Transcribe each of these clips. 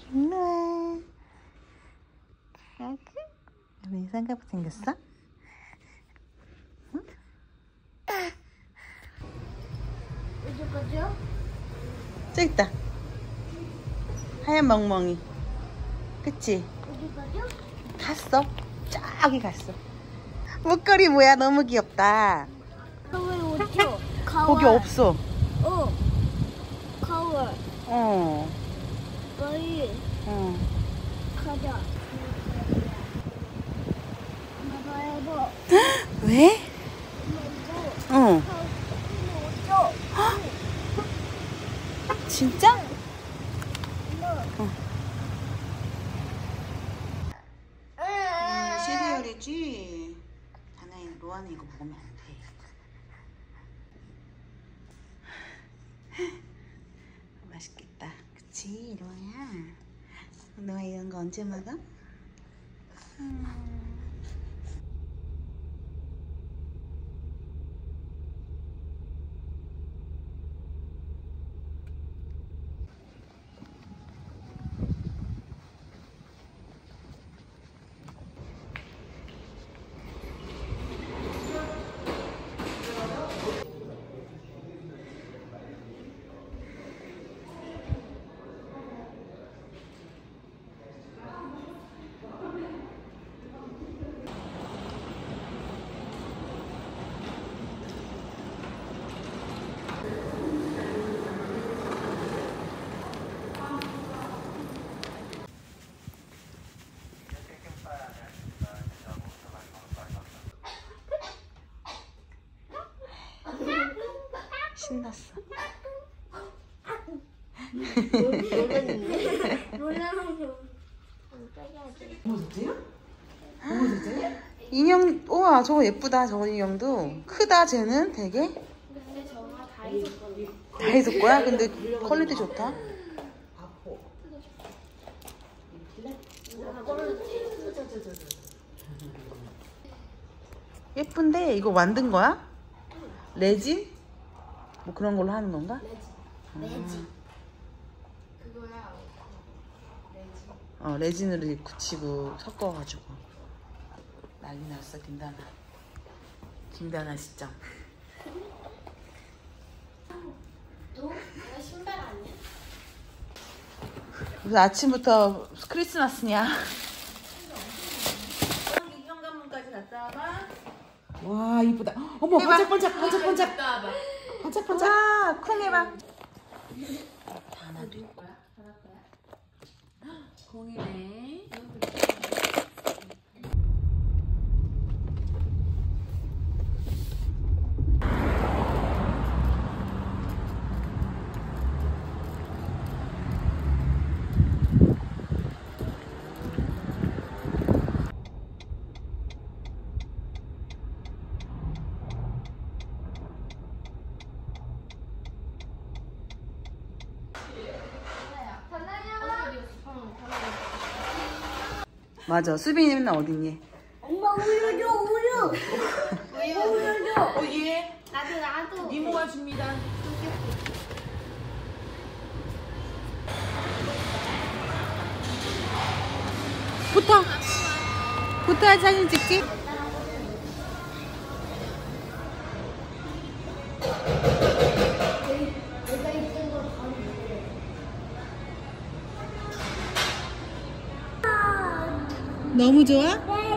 일로와. 아그? 왜 이상하게 생겼어? 응? 어디 가죠? 저기 있다. 하얀 멍멍이. 그치? 어디 가죠? 갔어. 저기 갔어. 목걸이 뭐야? 너무 귀엽다. 거울 오죠? 거기 없어. 거울. 거울. 가자. 봐봐. 왜? 응. 진짜? 시리얼이지? 다나이 로아는 이거 먹으면 안 돼. 맛있겠다. 그치, 로아야? 로아 이런 거 언제 먹어? 신났어. 인형, 우와, 저거 예쁘다. 저거 인형도 크다. 쟤는 되게. 근데 저거 다이소 거네. 다이소 거야? 근데 퀄리티 좋다. 예쁜데 이거 만든 거야? 레진? 뭐 그런 걸로 하는 건가? 레지. 그거야. 레지. 레진으로 이렇게 굳히고 섞어가지고 난리 났어. 김다나 시점. 너? 내가 신발 아니야? 무슨 아침부터 크리스마스냐? 현관문까지 갔다 와봐. 와 이쁘다. 어머 반짝반짝. 갔다 와봐. 반짝반짝. 와 쿵 해봐. 하나도 있고. 하나 거야? 공이네. 맞아. 수빈이 맨날 어딨니? 엄마 우유줘 우유. 우유줘. 예. 나도. 이모가 줍니다. 붙어 사진 찍지? 너무 좋아?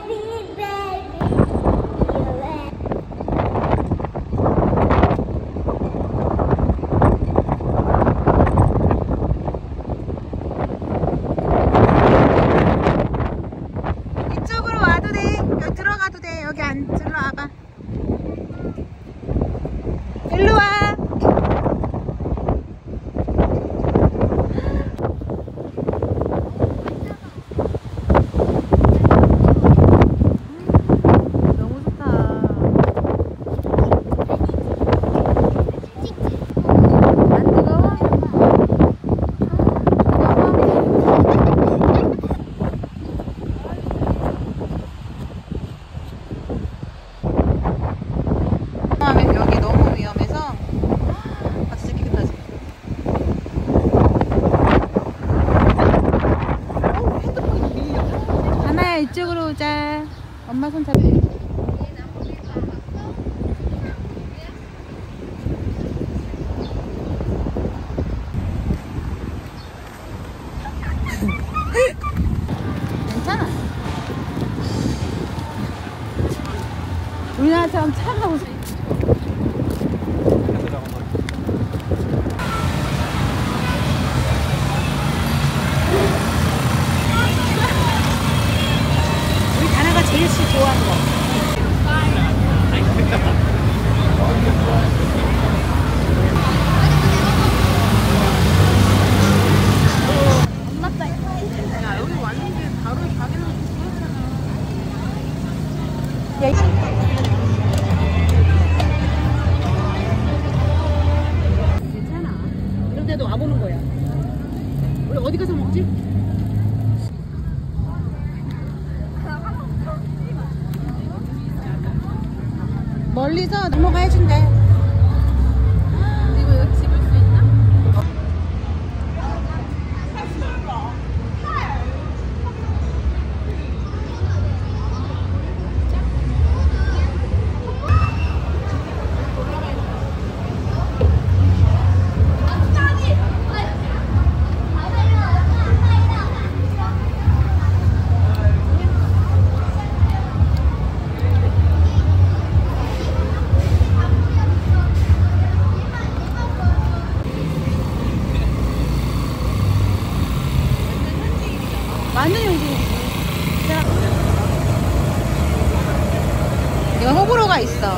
이쪽으로 와도 돼. 여기 들어가도 돼. 여기 안 들어와봐. 일로 와. 우리나라처럼 차가 없어. 우리 다나가 제일 좋아하는 거. 괜찮아. 이런 데도 와보는 거야. 우리 어디 가서 먹지? 멀리서 넘어가 해준대. 이거 여기 집을 수 있나? 완전 현지인이지. 내가 호불호가 있어.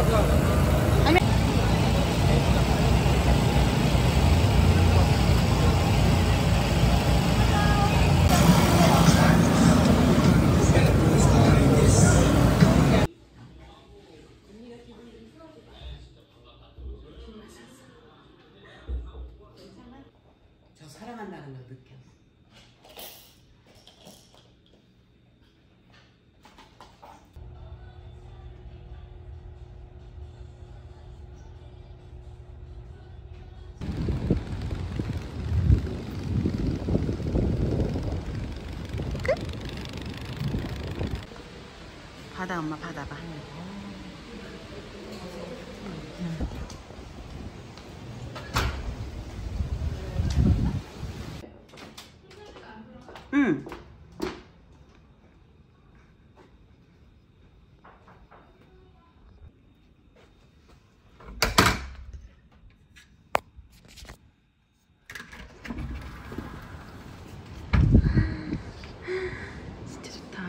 저 사랑한다는 걸 느껴. 바다 엄마 바다 봐. 응. 진짜 좋다.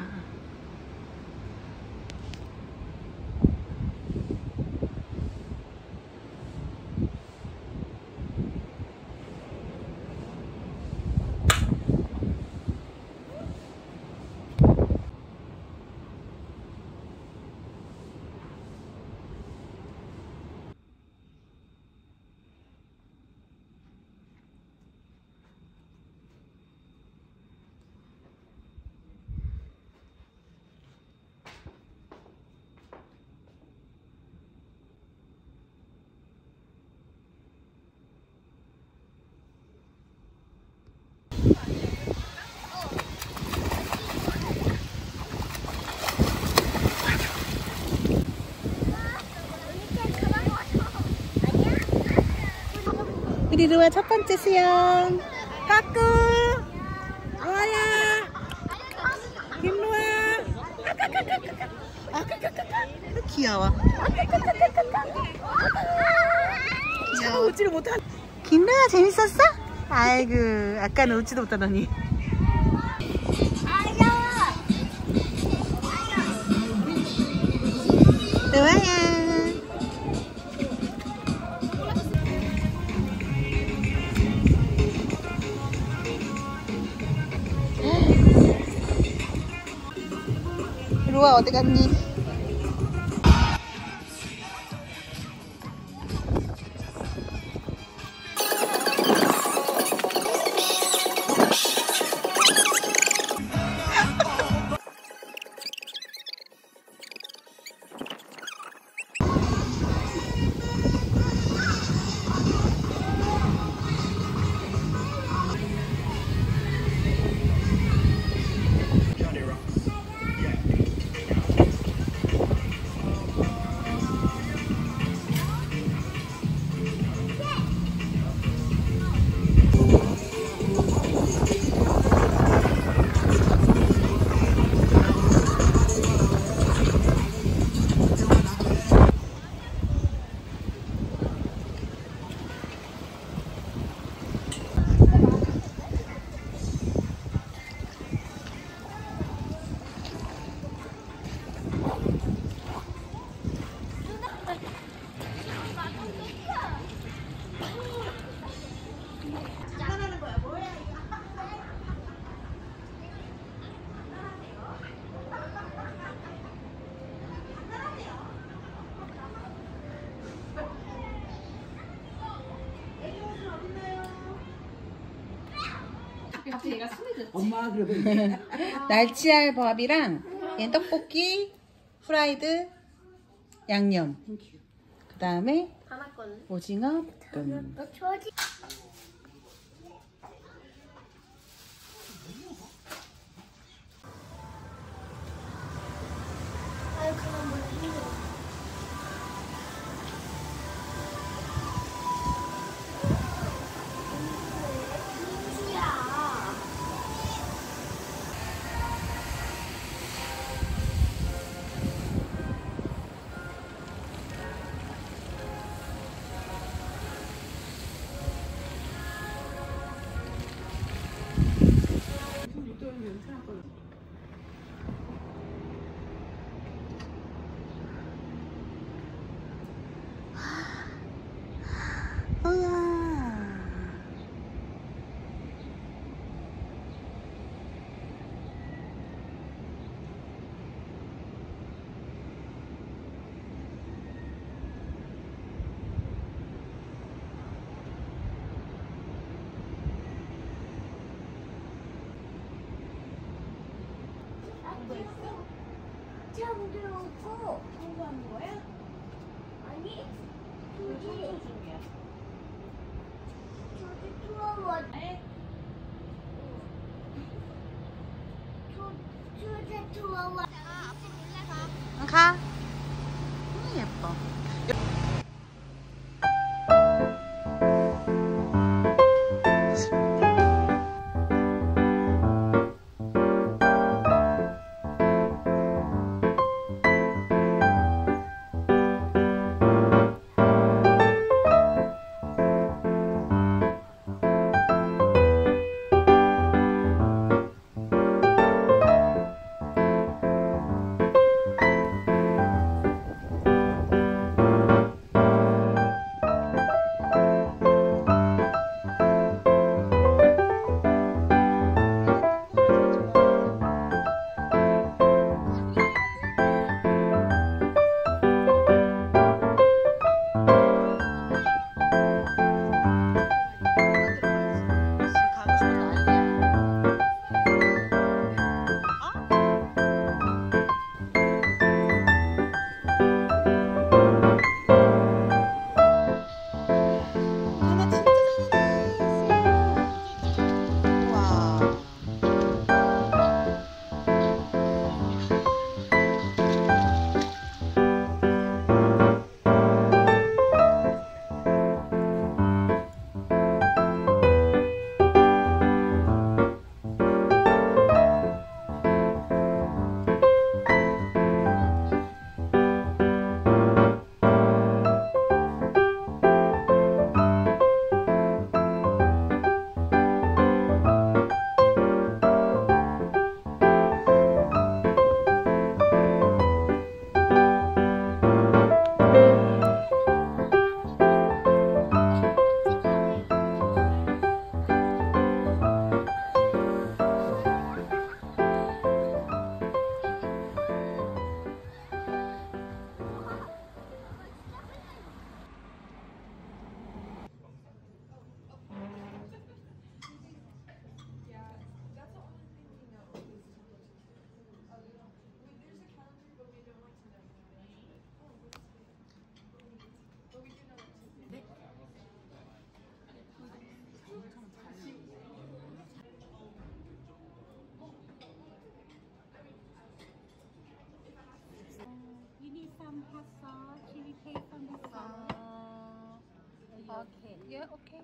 우리 루아 첫 번째 수영. 까꾸. 루아야. 김루아. 귀여워. 귀여워. 웃지를 못한. 김루아 재밌었어? 아이고, 아까는 웃지도 못하더니. 루아야. 루아 어디 갔니? 얘가 순해졌지. 엄마 그러면 날치알 밥이랑 얘 떡볶이, 프라이드, 양념. 그 다음에 하나 거는. 오징어 볶음. 저지. 아유 그만 뭐 힘들어. 민지야. 우와. 참도 없고. 청소하는 거야? 아니. 청소 저기 중이야. 투어워. 에? 저기 투어워. 응, 가. 예뻐. 오케이. 예,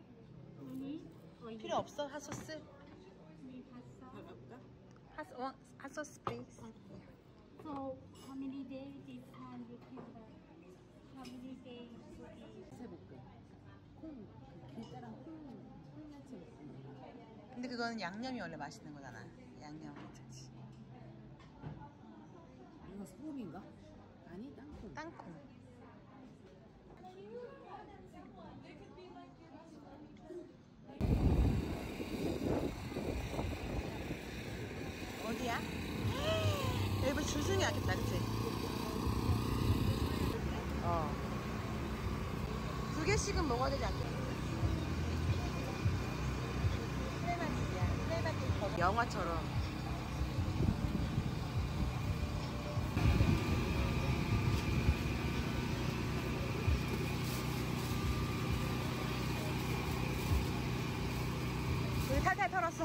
오케이. 필요 없어. 핫소스. 핫소스 플리즈. So how many days this time you can how many days 근데 그거는 양념이 원래 맛있는 거잖아. 양념 괜찮지. 이거 소금인가? 아니 땅콩. 땅콩. 어디야? 여기 줄 서기 하겠다, 그치? 두 개씩은 먹어야 되지 않겠어? 크레마치야. 크레마치 더 영화처럼. 우리 탈탈 털었어.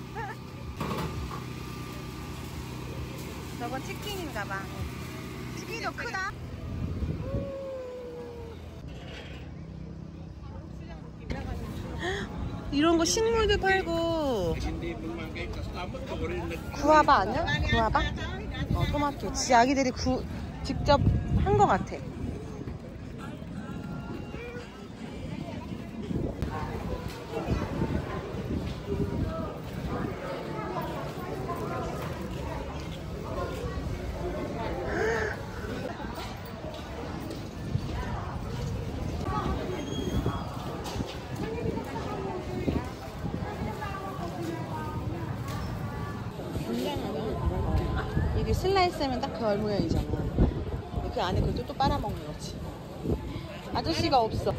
저건 치킨인가봐. 치킨이 더 크다. 이런 거 식물도 팔고. 구아바 아니야? 구아바? 토마토. 지 아기들이 직접 한 거 같아. 이게 슬라이스하면 딱 그 얼 모양이잖아. 그 안에 그것도 또 빨아먹는 거지. 아저씨가 없어.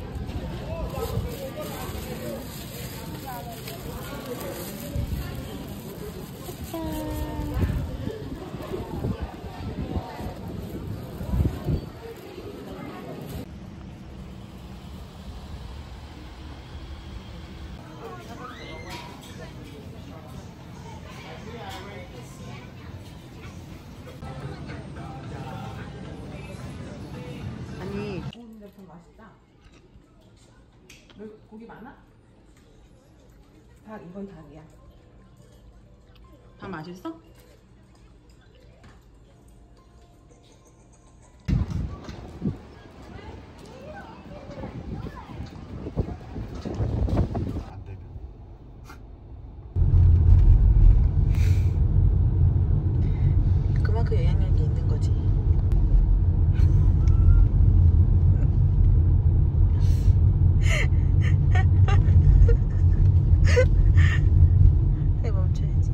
아니 근데 더 맛있다. 여기 고기 많아? 닭 이건 닭이야. 다 맛있어? 그만큼 영향력이 있는 거지. 해 멈춰야지.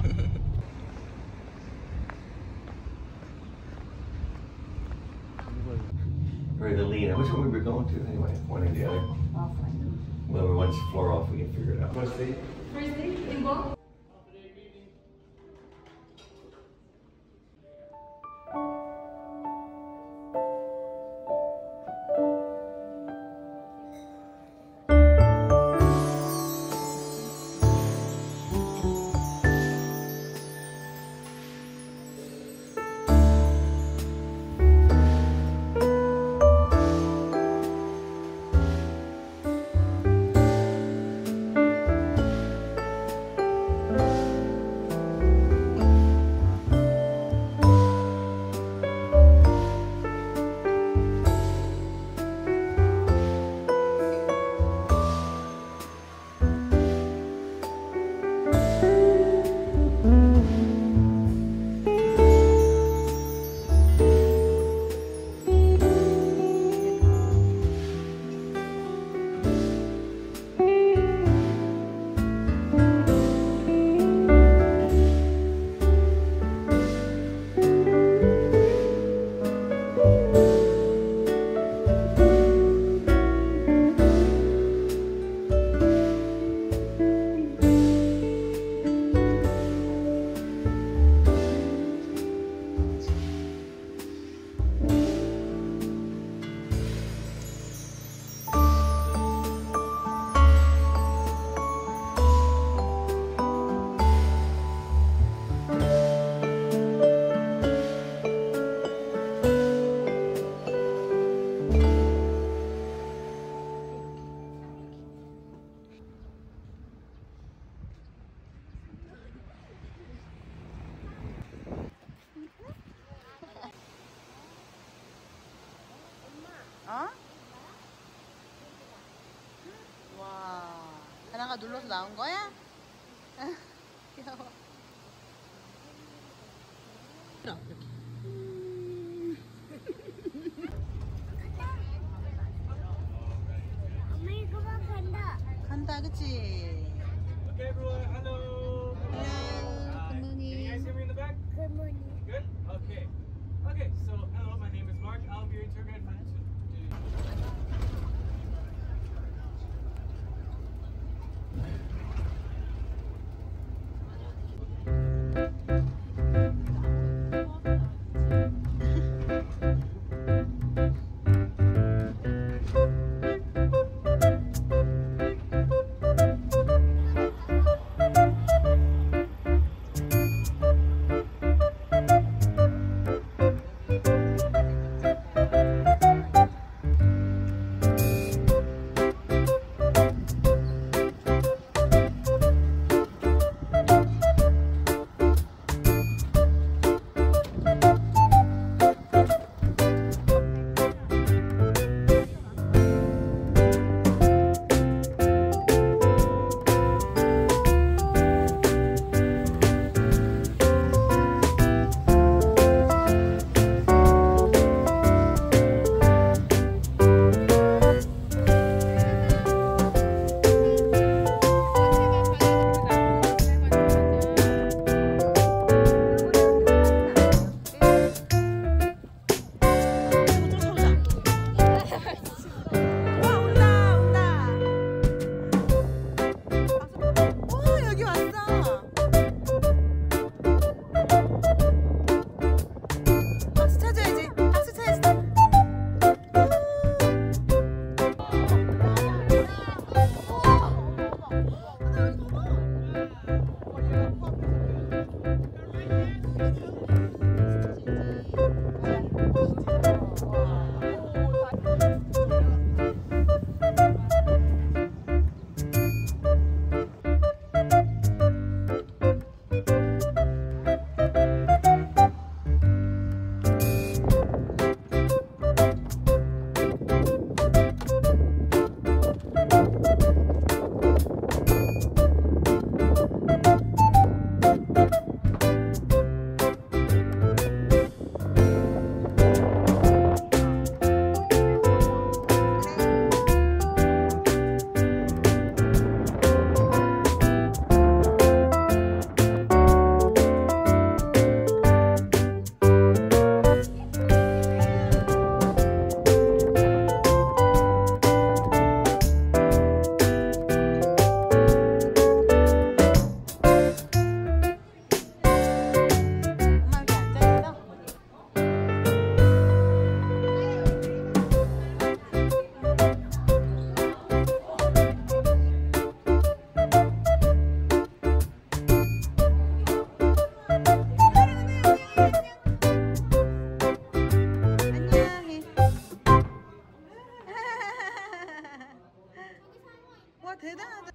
Or the lean. Which one we were going to anyway? One or the other. Well, once the floor off, we can figure it out. What's the? 어? 와, 하나가 눌러서 나온 거야? 귀여워. 엄마 이거 봐 간다. 간다, 그치? Okay, everyone. Hello. Hello. Good Can you guys morning. hear me in the back? Good morning. Good. Okay. Okay. So, hello. My name is Mark. I'll be your tour guide for today. 대단하다.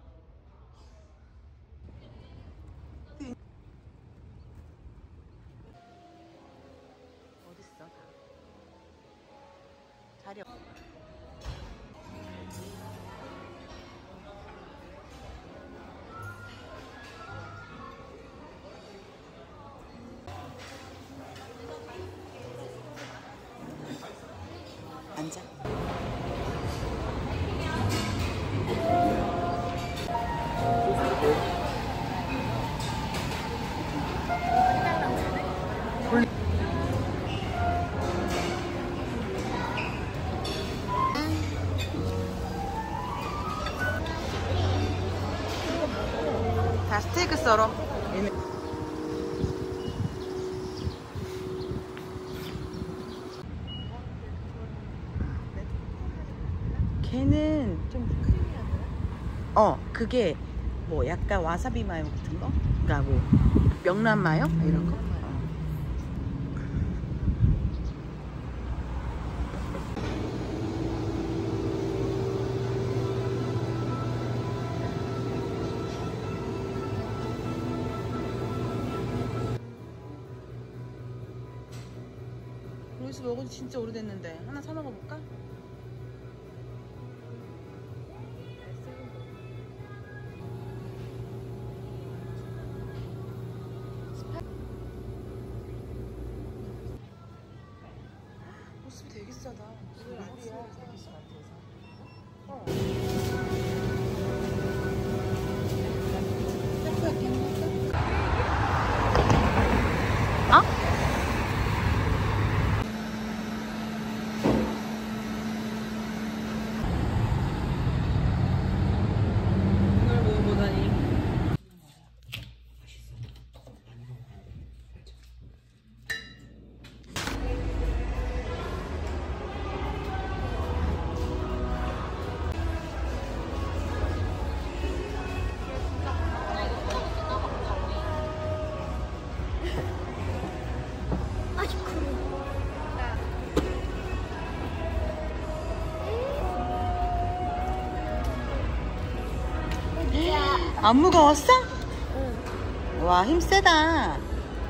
어딨어? 다. 자리 없. 앉아. 다 스테이크 썰어. 걔는 좀 그게 뭐 약간 와사비 마요 같은 거? 그러니까 뭐 명란 마요 이런 거? 여기서 먹은 지 진짜 오래됐는데 하나 사 먹어볼까? 모습이 되게 싸다. 이걸 안 써야 되게 싸 같아서. 이걸 먹어보다니. 안 무거웠어? 응. 와, 힘 세다.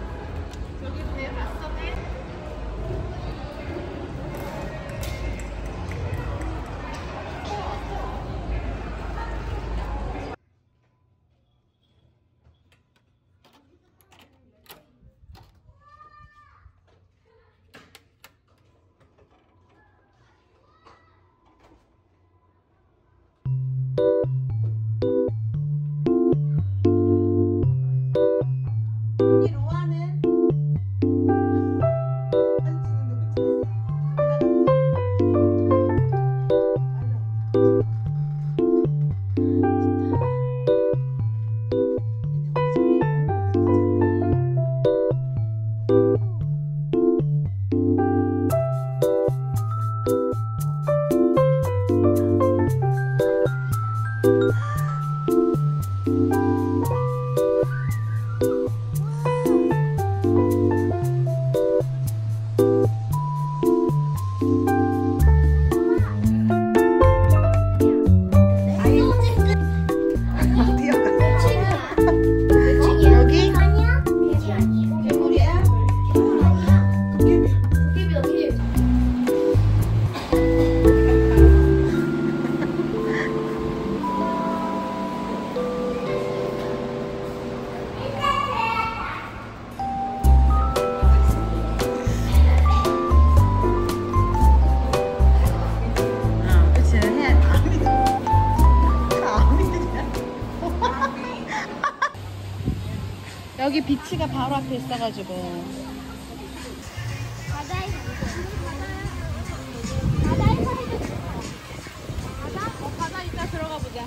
여기 비치가 바로 앞에 있어가지고. 바다에서 바다에서 바다 이따 들어가 보자.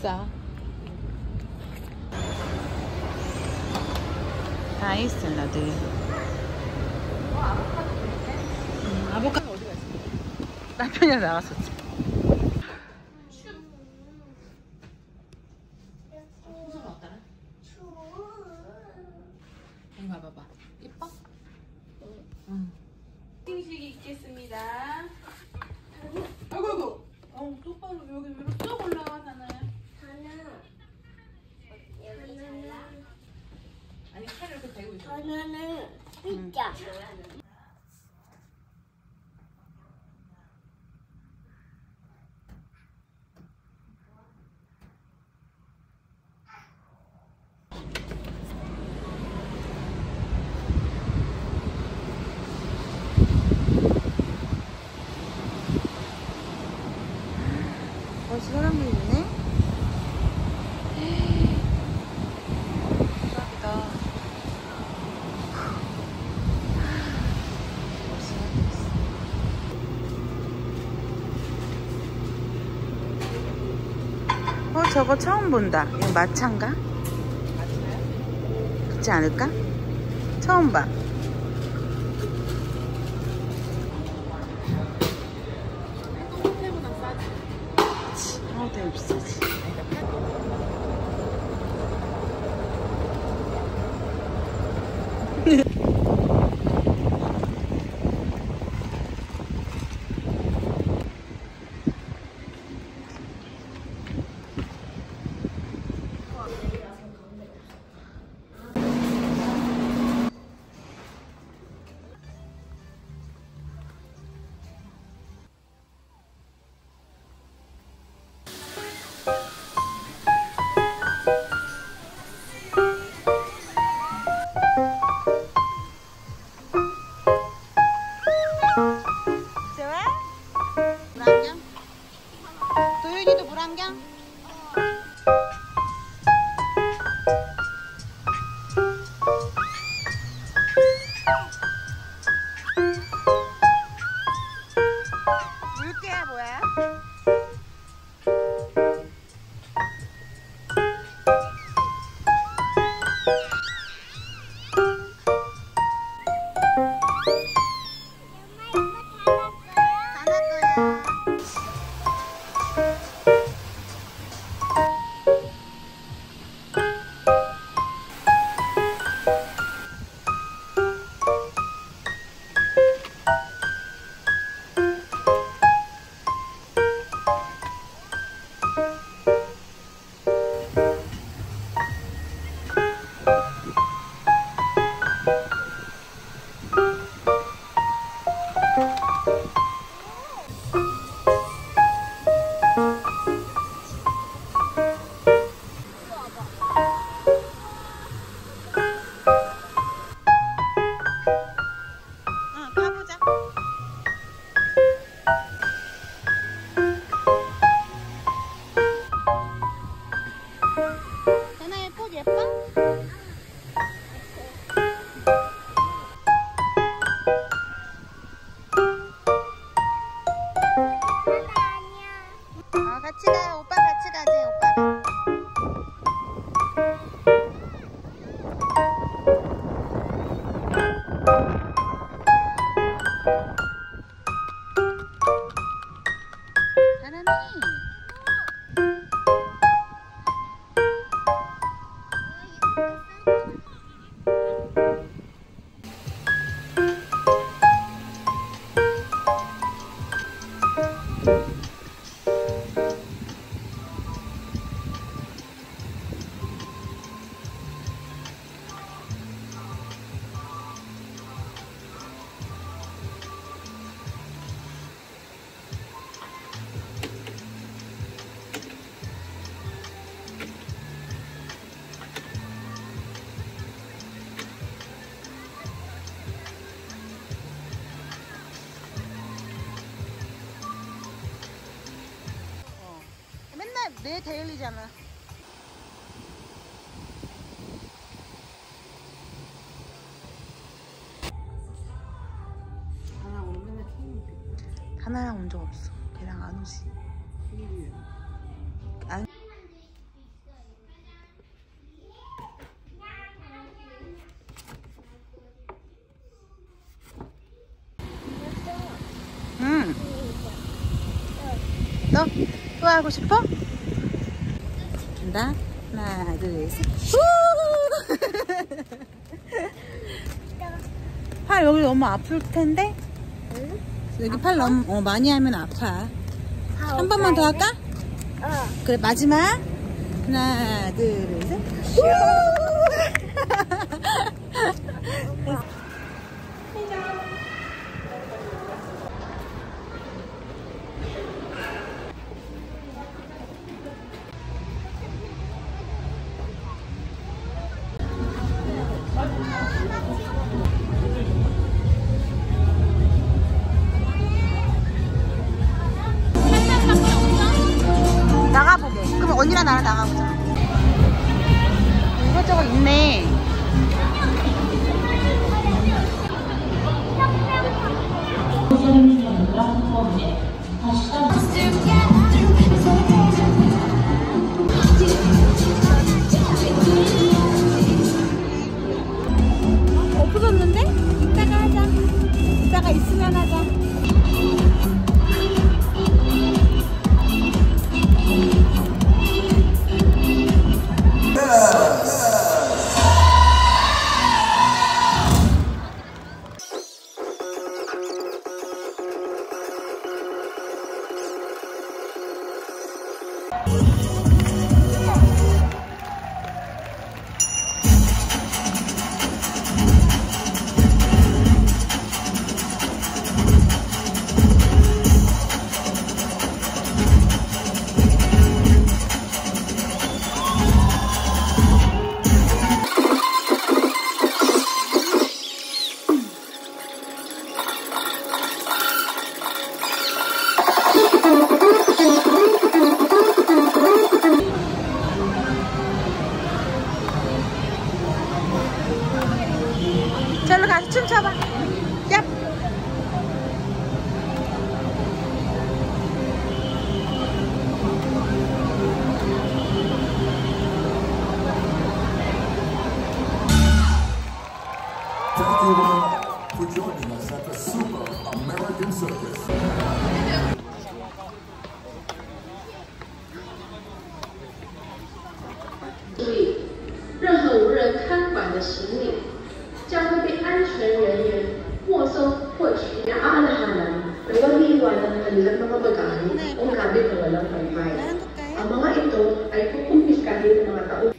비싸. 다이 샐러드. 아보카도 어디 갔어? 남편이랑 나갔었지. 순서가 어떠라? 이거 봐봐. 이뻐? 응. 음식이 있겠습니다. 아이고. 똑바로 여기 위로 쭉 올라가잖아요. 아니 칼을 이렇게 대고 있어. 하나는 피자. 벌써 사람들이 있네? 대박이다. 벌써 사람들이 있어. 저거 처음 본다. 이거 마차인가? 마차요? 그렇지 않을까? 처음 봐. 되게 비싸지. 물안경? 도윤이도 물안경? 물개야 뭐야? 같이 가요. 오빠 같이 가지. 오빠가. 하나니. 맨날 내 데일리잖아. 하나랑 온 적 없어. 걔랑 안 오지. 하고 싶어? 간다. 하나, 둘, 셋. 팔 여기 너무 아플 텐데? 여기 팔 너무 많이 하면 아파. 한 번만 더 할까? 그래, 마지막. 하나, 둘, 셋. 나가보게. 그럼 언니랑 나랑 나가보자. 이것저것 있네. 없어졌는데? 이따가 하자. 이따가 있으면 하자. 저로 가서 춤춰봐. 얍. Thank you all for joining us at the Super American Circus. 注意，任何无人看管的行李将会被安全人员没收获取。Aalahanan, nagwaliwan ng kanilang mga bagahe o gamit ng walang pantay. Ang mga ito ay kukumpiskahin ng mga tao